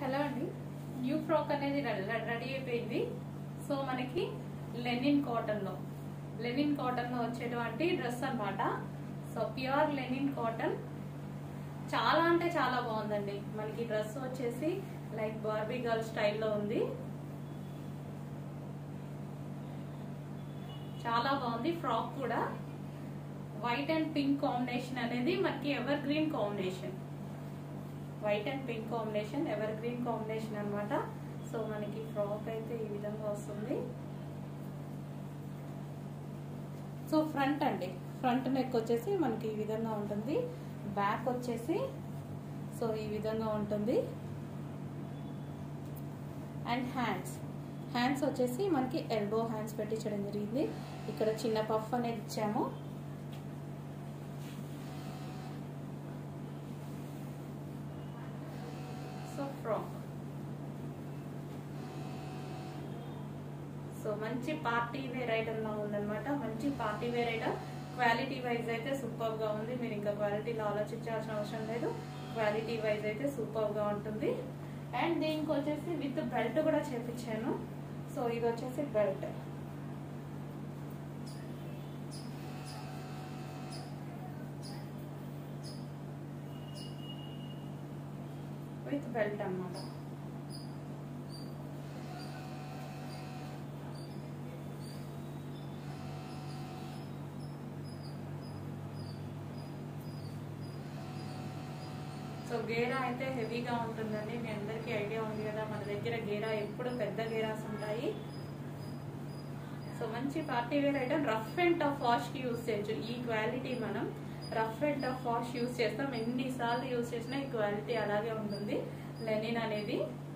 Hello అండి, new frock అనేది ready అయిపోయింది. సో మనకి లెనిన్ కాటన్ లో వచ్చేటువంటి డ్రెస్ అన్నమాట. సో ప్యూర్ లెనిన్ కాటన్, చాలా అంటే చాలా బాగుందండి. మనకి డ్రెస్ వచ్చేసి లైక్ బార్బీ గర్ల్ స్టైల్లో ఉంది, చాలా బాగుంది. ఫ్రాక్ కూడా వైట్ అండ్ పింక్ కాంబినేషన్ అనేది మనకి evergreen combination, white and pink combination, evergreen combination అన్నమాట. సో మనకి ఫ్రాక్ అయితే ఈ విధంగా వస్తుంది. సో ఫ్రంట్ అండి, ఫ్రంట్ నెక్ వచ్చేసి మనకి ఈ విధంగా ఉంటుంది. బ్యాక్ వచ్చేసి సో ఈ విధంగా ఉంటుంది. అండ్ హ్యాండ్స్ వచ్చేసి మనకి ఎల్బో హ్యాండ్స్ పెట్టించడం జరిగింది. ఇక్కడ చిన్న పఫ్ అనేది ఇచ్చాము. సో ఫ్రాక్ సో మంచి పార్టీ వేర్ ఐటమ్ లా ఉందన్నమాట. మంచి party wear item, quality wise అయితే సూపర్ గా ఉంది. మీరు ఇంకా క్వాలిటీలో ఆలోచించాల్సిన అవసరం లేదు, క్వాలిటీ వైజ్ అయితే సూపర్ గా ఉంటుంది. అండ్ దీనికి వచ్చేసి విత్ బెల్ట్ కూడా చేపించాను. సో ఇది వచ్చేసి బెల్ట్, విత్ బెల్ట్ అన్నమాట. సో గేరా అయితే హెవీగా ఉంటుందండి. మీ అందరికీ ఐడియా ఉంది కదా, మన దగ్గర గేరా ఎప్పుడు పెద్ద గేరాస్ ఉంటాయి. సో మంచి party wear item, rough and tough wash కి యూజ్ చేయొచ్చు. ఈ క్వాలిటీ మనం rough and tough wash use చేస్తాం, ఎన్నిసార్లు యూజ్ చేసినా ఈ క్వాలిటీ అలాగే ఉంటుంది లెనిన్ అనేది.